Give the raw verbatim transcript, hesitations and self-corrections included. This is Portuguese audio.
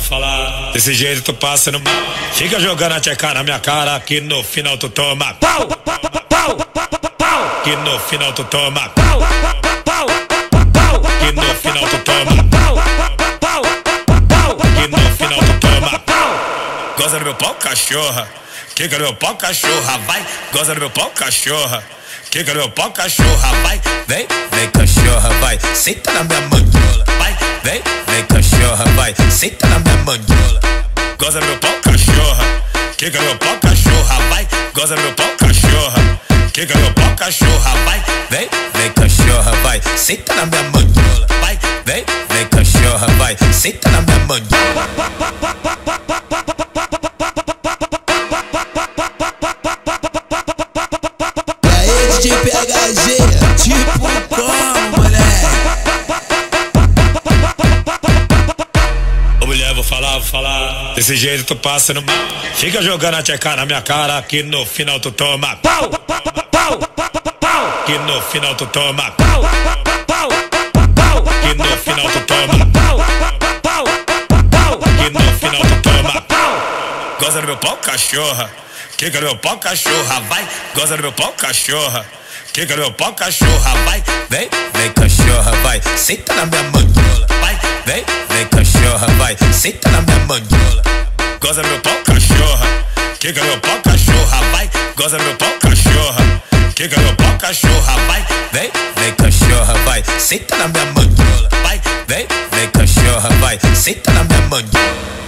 falar. Desse jeito tu passa no mal. Fica jogando a tcheca na minha cara, que no final tu toma pau, pau, pau, pau. Que no final tu toma pau, pau, pau. Que no final tu toma pau, pau, pau. Que no final tu toma pau. Goza no meu pau, cachorra. Quica no meu pau, cachorra, vai. Goza no meu pau, cachorra. Quica no meu pau, cachorra, vai. Vem, vem, cachorra, vai. Senta na minha mandiola, vai. Vem, vem, cachorra, vai. Senta na minha mandiola. Goza no meu pau, cachorra. Quica no meu pau, cachorra, vai. Goza no meu pau, cachorra. Quica no meu pau, cachorra, vai. Vem, vem, cachorra, vai. Senta na minha mandiola, vai. Vem, vem, cachorra, vai. Senta na minha mandiola. De P H G, tipo como, moleque? Ô mulher, vou falar, vou falar. Desse jeito tu passa no mal. Fica jogando a tcheca na minha cara, que no final tu toma pau, pau, pau, pau. Que no final tu toma pau, pau, pau. Que no final tu toma pau, pau, pau. Que no final tu toma pau. Goza no meu pau, cachorra. Quica no meu pau, cachorra, vai. Goza no meu pau, cachorra. Quica no meu pau, cachorra, vai. Vem, vem, cachorra, vai. Senta na minha mandiola, vai. Vem, vem, cachorra, vai. Senta na minha mandiola. Goza no meu pau, cachorra. Quica no meu pau, cachorra, vai. Goza no meu pau, cachorra. Quica no meu pau, cachorra, vai. Vem, vem, cachorra, vai. Senta na minha mandiola, vai. Vem, vem, cachorra, vai. Senta na minha mandiola.